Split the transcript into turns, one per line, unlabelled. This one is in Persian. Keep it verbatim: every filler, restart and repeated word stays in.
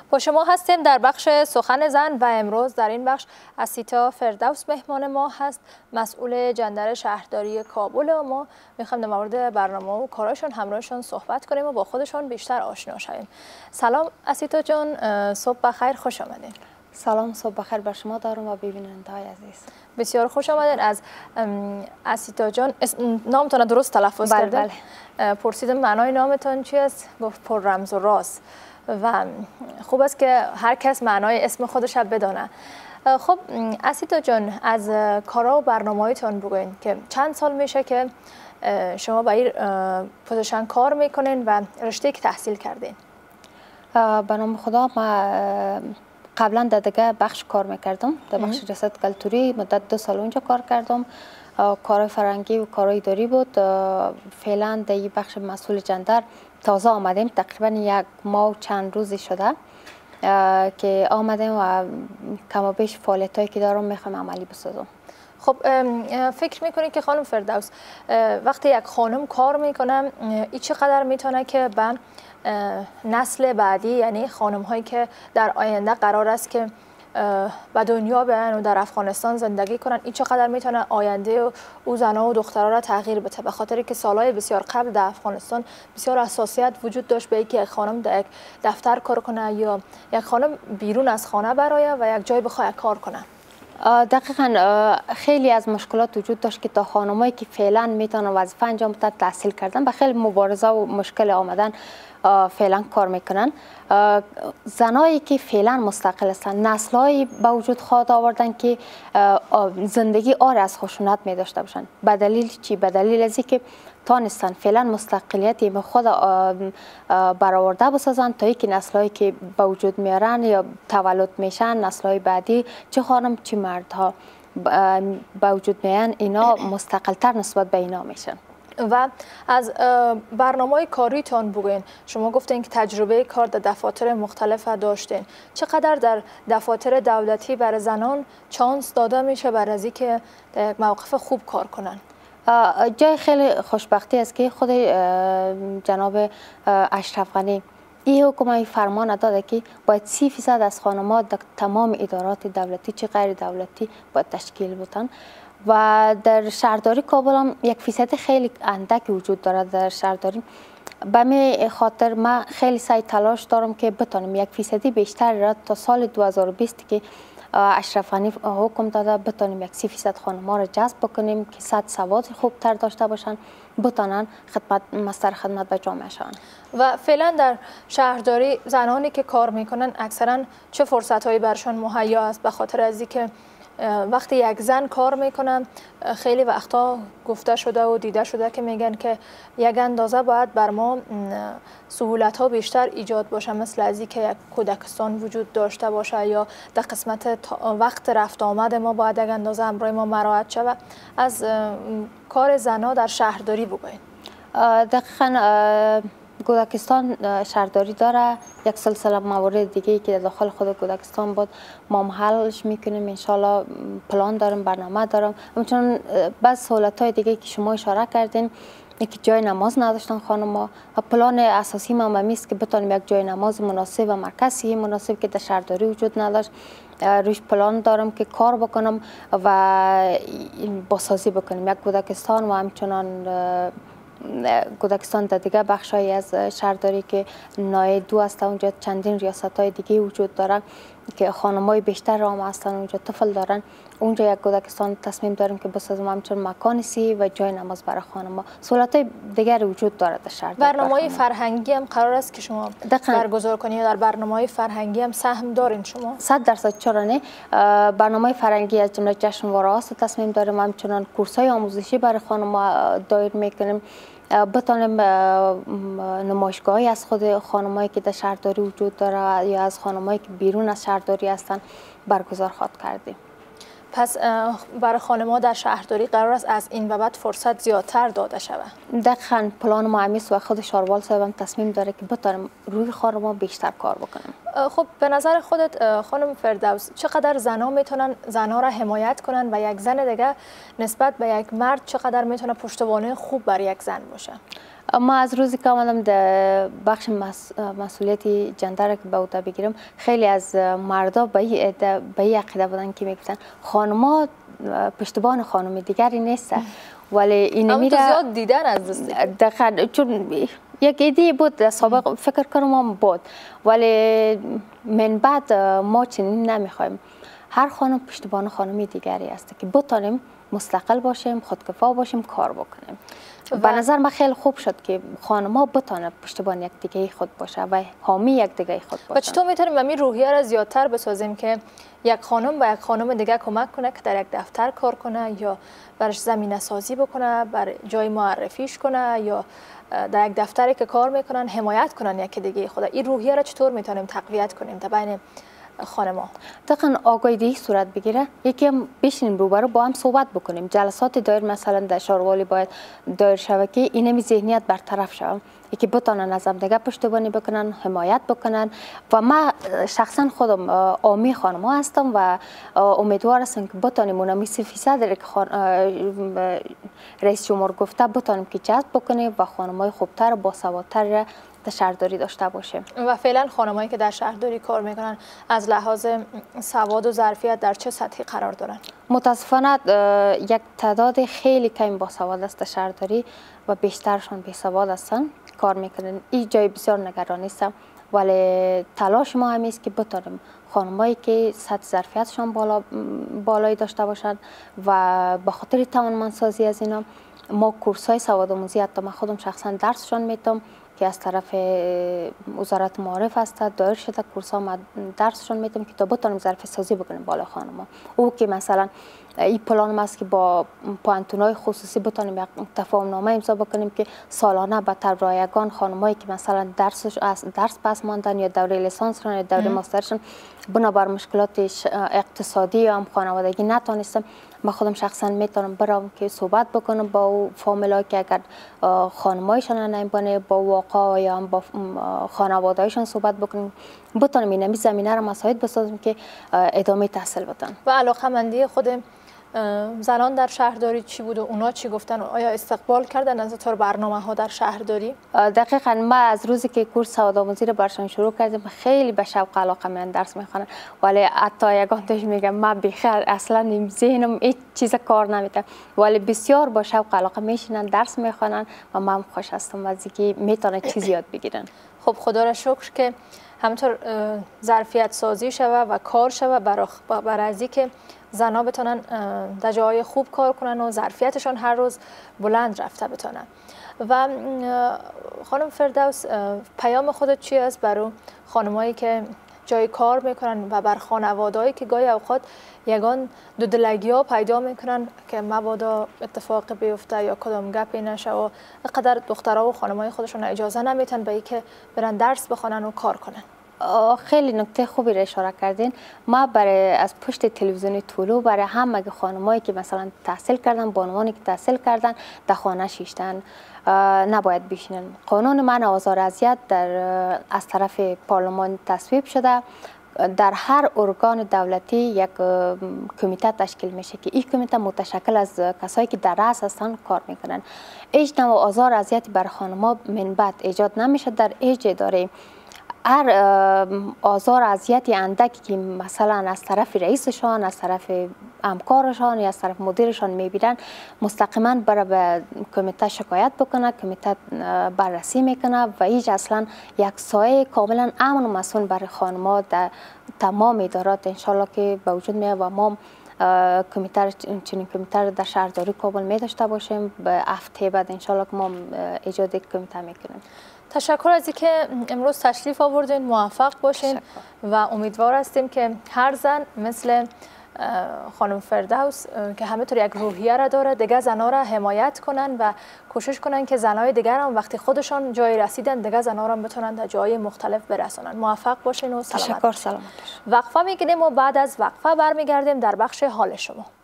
با شما هستیم در بخش سخن زن و امروز در این بخش اسیتا فردوس مهمان ما هست، مسئول جندر شهرداری کابل و ما میخوایم در مورد برنامه و کاراشون همراهشون صحبت کنیم و با خودشون بیشتر آشنا شویم. سلام اسیتا جان، صبح بخیر، خوش آمدین.
سلام، صبح بخیر بر شما دارم و ببیننده‌های عزیز.
بسیار خوش آمدین. از اسیتا جان، نامتون درست تلفظ
بله
کردین؟
بله.
پرسیدم معنای نامتون چی است؟ گفت پر رمز و راز و خوب است که هر کس معنای اسم خودش بدانه. خب اسیتا جان، از کارا و برنامه‌هایتون بگوین که چند سال میشه که شما با این پوزیشن کار میکنین و رشته که تحصیل کردین؟
به نام خدا، ما قبلا در دیگه بخش کار میکردم، در بخش ریاست کلتوری مدت دو سال اونجا کار کردم. کارهای فرهنگی و کارهای اداری بود. فعلا در این بخش مسئول جندر تازه آمدیم، تقریبا یک ماه و چند روزی شده که آمدیم و کم و بیش فعالیتایی که دارم میخوام عملی بسازم.
خب فکر میکنید که خانم فردوس وقتی یک خانم کار میکنه این چقدر میتونه که به نسل بعدی، یعنی خانم هایی که در آینده قرار است که به دنیا بیان و در افغانستان زندگی کنن، این چقدر میتونه آینده او زنها و دخترها را تغییر بده؟ به خاطر که سالهای بسیار قبل در افغانستان بسیار حساسیت وجود داشت به اینکه یک خانم در یک دفتر کار کنه یا یک خانم بیرون از خانه برای و یک جای بخواد کار کنه.
دقیقا خیلی از مشکلات وجود داشت که تا خانمایی که فعلا میتونن وظیفه انجام بدن تحصیل کردن به خیلی مبارزه و مشکل آمدن فعلا کار میکنن. زنایی که فعلا مستقل هستند نسل‌هایی به وجود خواهد آوردن که زندگی آر از خشونت می داشته باشند. به دلیل چی؟ به دلیل از اینکه تانستن فعلا مستقلیتی به خود برآورده بسازن تا اینکه نسل‌هایی که به وجود میارن یا تولد میشن، نسل‌های بعدی چه خانم چه مردها به وجود میان، اینا مستقل‌تر نسبت به اینا میشن.
و از برنامه کاریتان بگوین. شما گفتین که تجربه کار در دفاتر مختلف داشتین. چقدر در دفاتر دولتی برای زنان چانس داده میشه برای از اینکه در یک موقف خوب کار کنن؟
جای خیلی خوشبختی است که خود جناب اشرف غنی این حکومت فرمان داده که باید سی فیصد از خانم‌ها در تمام ادارات دولتی چه غیر دولتی باید تشکیل بودن. و در شهرداری کابل هم یک فیصد خیلی اندک وجود دارد. در شهرداری به می خاطر من خیلی سعی تلاش دارم که بتونم یک فیصدی بیشتر را تا سال دو هزار و بیست که اشرف غنی حکم داده بتونیم یک سی فیصد خانم‌ها را جذب بکنیم که صد سواد خوبتر داشته باشن، بتونن خدمت مستر خدمت به جامعه شوند.
و فعلا در شهرداری زنانی که کار میکنن اکثرا چه فرصت‌هایی برشان مهیا است؟ به خاطر از اینکه وقتی یک زن کار میکنن خیلی وقتا گفته شده و دیده شده که میگن که یک اندازه باید بر ما سهولت ها بیشتر ایجاد باشه، مثل از اینکه یک کودکستان وجود داشته باشه یا در قسمت وقت رفت آمد ما باید یک اندازه امرای ما مراعات شود. از کار زنها در شهرداری بگوین.
دقیقاً کودکستان شهرداری داره یک سلسله موارد دیگه که داخل خود کودکستان بود ما حلش میکنیم. انشالله پلان دارم، برنامه دارم. همچنین بعض سهولت‌های دیگه که شما اشاره کردین، یکی جای نماز نداشتن خانم‌ها، و پلان اساسی ما است که بتونیم یک جای نماز مناسب و مرکزی مناسب که در شهرداری وجود نداشت روش پلان دارم که کار بکنم و بازسازی بکنیم یک کودکستان و همچنان کودکستان در دیگه بخشایی از شهرداری که نای دو است. اونجا چندین ریاست های دیگه وجود دارن که خانمای بیشتر رام هستن، اونجا طفل دارن. اونجا یک کودکستان تصمیم داریم که بسازیم، همچنین مکان سی و جای نماز برای خانم‌ها. سهولت های دیگر وجود داره در شهر.
برنامه‌های فرهنگی هم قرار است که شما برگزار کنید؟ در برنامه‌های فرهنگی هم سهم دارین شما؟
صد درصد. چرا نه؟ برنامه‌های فرهنگی از جمله جشنواره هاست تصمیم داریم، همچنین کورس‌های آموزشی برای خانم‌ها دایر میکنیم، بتونیم نمایشگاهی از خود خانمایی که در شهرداری وجود داره یا از خانمایی که بیرون از شهرداری هستن برگزار خواهد کردیم.
پس برای خانم‌ها در شهرداری قرار است از این به بعد فرصت زیادتر داده شود؟
دقیقاً پلان ما همیست و خود شاروال صاحب هم تصمیم داره که بتونیم روی خانم‌ها بیشتر کار بکنیم.
خب به نظر خودت خانم فردوس چقدر زنها میتونن زنها را حمایت کنن و یک زن دیگه نسبت به یک مرد چقدر میتونه پشتوانه خوب برای یک زن باشه؟
ما از روزی که آمدم در بخش مسئولیت جندر که به عهده بگیرم، خیلی از مردا به این عقیده بودن که میگفتن خانما پشتبان خانم دیگری نیست، ولی این
میره زیاد دیدن از دوستی
دقیقاً، چون یک ایده بود سابق فکر کنم هم بود، ولی من بعد ما چنین نمیخوایم. هر خانم پشتبان خانمی دیگری است که بتانیم مستقل باشیم، خودکفا باشیم، کار بکنیم. به نظر من خیلی خوب شد که خانم‌ها بتونه پشتبان یک دیگه خود باشه و حامی یک دیگه خود باشه.
و چطور میتونیم همین روحیه را زیادتر بسازیم که یک خانم با یک خانم دیگه کمک کنه که در یک دفتر کار کنه یا برش زمینه سازی بکنه، بر جای معرفیش کنه یا در یک دفتری که کار میکنن حمایت کنن یک دیگه خود. این روحیه را چطور میتونیم تقویت کنیم در بین خانم‌ها؟
دقیقاً آگاهی صورت بگیره، یکی هم بشینیم روبرو با هم صحبت بکنیم. جلسات دایر مثلا در شاروالی باید دایر شوه که اینمی ذهنیت برطرف شوه، یکی بتانن از هم دیگه پشتیبانی بکنن، حمایت بکنن. و من شخصا خودم عامی خانم‌ها هستم و امیدوار هستم که بتانیم اونم سی فیصد رئیس جمهور گفته بتانیم که جذب بکنیم و خانم‌های خوبتر و باسوادتر در شهرداری داشته باشیم.
و فعلا خانمایی که در شهرداری کار میکنن از لحاظ سواد و ظرفیت در چه سطحی قرار دارن؟
متاسفانه یک تعداد خیلی کمی باسواد است در شهرداری و بیشترشان بیسواد هستن، کار میکنن. این جای بسیار نگرانی است، ولی تلاش ما هم است که بتونیم خانمایی که سطح ظرفیتشان بالا بالایی داشته باشند و به خاطر توانمندسازی از اینا ما کورس‌های سوادآموزی، حتی من خودم شخصا درسشان میدم که از طرف وزارت معارف است، دایر شده کورس ها درسشون میدم که تا بتونیم ظرفیت سازی بکنیم بالا خانم‌ها. او که مثلا این پلان است که با پوانتون‌های خصوصی بتونیم یک تفاهم نامه امضا بکنیم که سالانه به رایگان خانمایی که مثلا درسش از درس پس ماندن یا دوره لیسانسشون یا دوره ماسترشون بنابر مشکلات اقتصادی یا هم خانوادگی نتونستم، من خودم شخصا میتونم برام که صحبت بکنم با او فامیلا که اگر خانمایشان نمیبانه با واقع یا هم با خانوادهایشان صحبت بکنیم، بتونم این زمینه رو مساعد بسازم که ادامه تحصیل بدن.
و علاقه‌مندی خود زنان در شهرداری چی بود و اونا چی گفتن؟ آیا استقبال کردن از طور برنامه ها در شهرداری؟
دقیقاً ما از روزی که کورس سوادآموزی رو برشان شروع کردیم خیلی به شوق و علاقه من درس میخوانن، ولی حتی یگان تاش میگم من بخیر اصلا ذهنم هیچ چیز کار نمیکنه، ولی بسیار با شوق و علاقه میشینن درس میخوانن و من خوش هستم از اینکه میتونن چیزی یاد بگیرن.
خب خدا را شکر که همینطور ظرفیت سازی شوه و کار شوه برای از اینکه زنها بتونن در جاهای خوب کار کنن و ظرفیتشان هر روز بلند رفته بتونن. و خانم فردوس، پیام خودت چی است برای خانمایی که جای کار میکنن و بر خانوادهایی که گاهی اوقات یگان دو دلگی ها پیدا میکنن که مبادا اتفاق بیفته یا کدام گپی نشه و قدر دخترها و خانمای خودشون اجازه نمیتن به اینکه برن درس بخونن و کار کنن؟
خیلی نکته خوبی را اشاره کردین. ما برای از پشت تلویزیون طولو برای همه خانمایی که مثلا تحصیل کردن، بانوانی که تحصیل کردن در خانه شیشتن نباید بشینن. قانون منع آزار اذیت در از طرف پارلمان تصویب شده. در هر ارگان دولتی یک کمیته تشکیل میشه که این کمیته متشکل از کسایی که در رأس هستن کار میکنن. هیچ نوع آزار اذیتی بر خانم‌ها من بعد ایجاد نمیشه در هیچ اداره. هر آزار اذیتی اندکی که مثلا از طرف رئیسشان، از طرف همکارشان یا از طرف مدیرشان میبینن، مستقیما برای به کمیته شکایت بکنه، کمیته بررسی میکنه و هیچ اصلا یک سایه کاملا امن و مسئول برای خانم‌ها در تمام ادارات انشالله که به وجود میاد و ما کمیته چنین کمیته در شهرداری کابل می داشته باشیم. به هفته بعد انشالله که ما ایجاد کمیته میکنیم.
تشکر از اینکه امروز تشریف آوردین. موفق باشین تشکر. و امیدوار هستیم که هر زن مثل خانم فردوس که همینطور یک روحیه را داره دیگه زنها را حمایت کنن و کوشش کنن که زنهای دیگر هم وقتی خودشان جای رسیدن دیگه زنها را بتونن در جای مختلف برسونن. موفق باشین و سلامت.
تشکر. سلامت.
وقفه میگیریم و بعد از وقفه برمیگردیم در بخش حال شما.